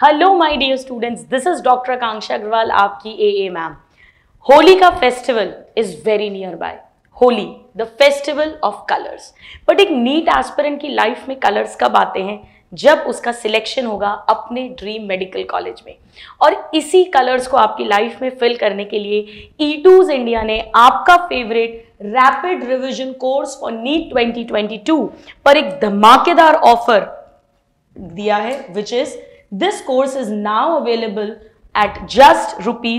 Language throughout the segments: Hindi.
Hello my dear students, this is doctor Akanksha Agarwal, आपकी एए मैम। होली का festival is very near by. Holi the festival of colours. But एक नीट एस्पिरेंट की लाइफ में कलर्स कब आते हैं? जब उसका सिलेक्शन होगा अपने ड्रीम मेडिकल कॉलेज में। और इसी कलर्स को आपकी लाइफ में फिल करने के लिए E2s इंडिया ने आपका favourite rapid revision course for NEET 2022 पर एक धमाकेदार ऑफर दिया है, which is this course is now available at just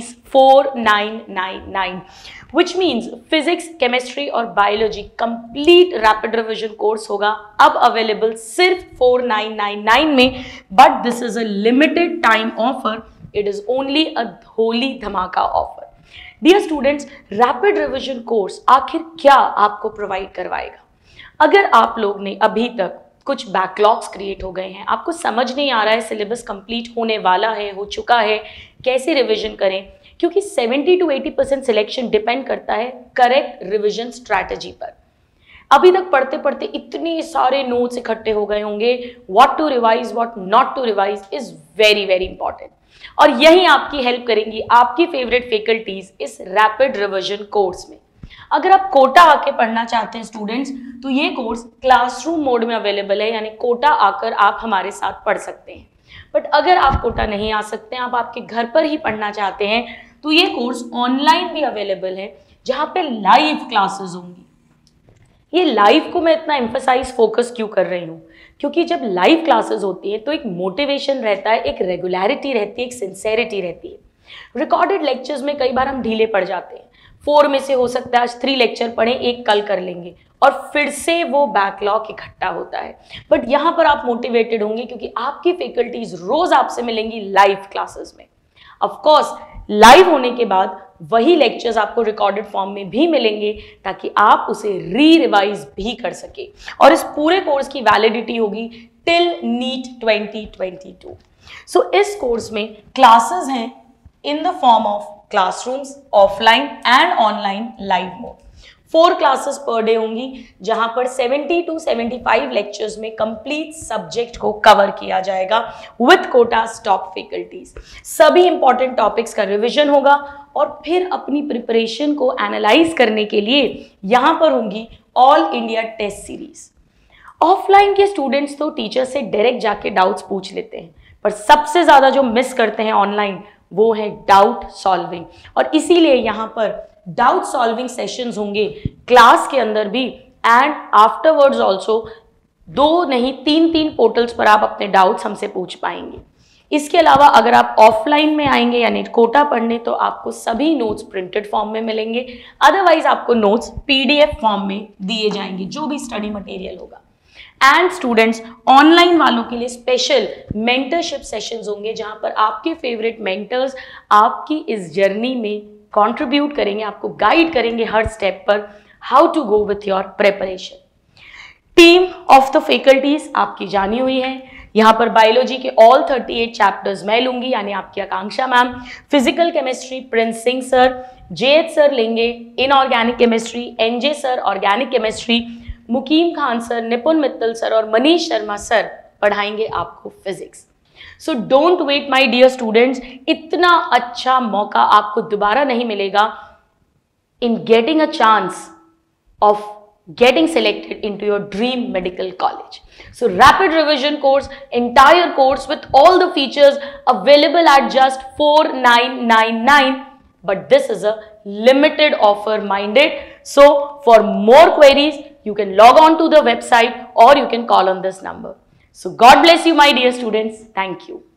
₹4999, which means physics, chemistry और biology complete rapid revision course होगा अब available सिर्फ 4999 में। but this is a limited time offer, it is only a holy धमाका offer। Dear students, rapid revision course आखिर क्या आपको प्रोवाइड करवाएगा? अगर आप लोग ने अभी तक कुछ बैकलॉग्स क्रिएट हो गए हैं, आपको समझ नहीं आ रहा है सिलेबस कंप्लीट होने वाला है, हो चुका है, कैसे रिवीजन करें, क्योंकि 70 to 80% सिलेक्शन डिपेंड करता है करेक्ट रिवीजन स्ट्रैटेजी पर। अभी तक पढ़ते पढ़ते इतने सारे नोट्स इकट्ठे हो गए होंगे, what to revise what not to revise is very very important. और यही आपकी हेल्प करेंगी आपकी फेवरेट फैकल्टीज इस रैपिड रिवीजन कोर्स में। अगर आप कोटा आके पढ़ना चाहते हैं स्टूडेंट्स, तो ये कोर्स क्लासरूम मोड में अवेलेबल है, यानी कोटा आकर आप हमारे साथ पढ़ सकते हैं। बट अगर आप कोटा नहीं आ सकते हैं, आप आपके घर पर ही पढ़ना चाहते हैं, तो ये कोर्स ऑनलाइन भी अवेलेबल है, जहां पे लाइव क्लासेस होंगी। ये लाइव को मैं इतना एम्फसाइज फोकस क्यों कर रही हूँ? क्योंकि जब लाइव क्लासेस होती है तो एक मोटिवेशन रहता है, एक रेगुलरिटी रहती है, एक सिंसेरिटी रहती है। रिकॉर्डेड लेक्चर्स में कई बार हम ढीले पड़ जाते हैं। 4 में से हो सकता है आज 3 लेक्चर पढ़े, 1 कल कर लेंगे और फिर से वो बैकलॉग इकट्ठा होता है। बट यहाँ पर आप मोटिवेटेड होंगे क्योंकि आपकी फैकल्टीज रोज आपसे मिलेंगी लाइव क्लासेस में। ऑफ कोर्स लाइव होने के बाद वही लेक्चर्स आपको रिकॉर्डेड फॉर्म में भी मिलेंगे, ताकि आप उसे रिवाइज भी कर सके। और इस पूरे कोर्स की वैलिडिटी होगी टिल नीट 2022। सो इस कोर्स में क्लासेस हैं in the form of classrooms, offline and online live mode। 4 classes per day होंगी, जहां पर 70 to 75 lectures में complete subject को cover किया जाएगा with quotas top faculties। सभी important topics का revision होगा और फिर अपनी preparation को analyze करने के लिए यहां पर होंगी all India test series। Offline के स्टूडेंट्स तो टीचर से डायरेक्ट जाके डाउट्स पूछ लेते हैं, पर सबसे ज्यादा जो मिस करते हैं ऑनलाइन वो है डाउट सॉल्विंग। और इसीलिए यहाँ पर डाउट सॉल्विंग सेशंस होंगे क्लास के अंदर भी एंड आफ्टरवर्ड्स ऑल्सो। 2 नहीं 3 पोर्टल्स पर आप अपने डाउट्स हमसे पूछ पाएंगे। इसके अलावा अगर आप ऑफलाइन में आएंगे यानी कोटा पढ़ने, तो आपको सभी नोट्स प्रिंटेड फॉर्म में मिलेंगे, अदरवाइज आपको नोट्स PDF फॉर्म में दिए जाएंगे, जो भी स्टडी मटेरियल होगा। एंड स्टूडेंट्स, ऑनलाइन वालों के लिए स्पेशल मेंटरशिप सेशंस होंगे, जहां पर आपके फेवरेट मेंटर्स आपकी इस जर्नी में कंट्रीब्यूट करेंगे, आपको गाइड करेंगे हर स्टेप पर how to go with your preparation. Team of the faculties आपकी जानी हुई है। यहाँ पर बायोलॉजी के ऑल 38 चैप्टर्स मैं लूंगी, यानी आपकी Akanksha ma'am. Physical chemistry Prince Singh sir, JH sir लेंगे inorganic chemistry, NJ sir organic chemistry, Mukeem Khan sir, Nipun Mittal sir और मनीष शर्मा सर पढ़ाएंगे आपको physics. So don't wait my dear students, इतना अच्छा मौका आपको दोबारा नहीं मिलेगा in getting a chance of getting selected into your dream medical college. So rapid revision course, entire course with all the features available at just 4999, but this is a limited offer minded. So for more queries you can log on to the website or you can call on this number. So God bless you my dear students. Thank you.